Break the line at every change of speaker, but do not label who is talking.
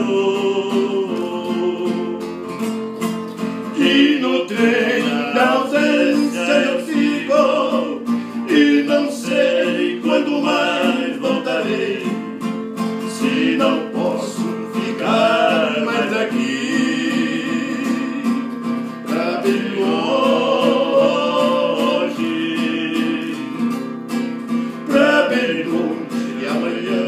E no trem da ausência eu sigo, e não sei quando mais voltarei. Se não posso ficar mais aqui, pra bem longe, pra bem longe amanhã.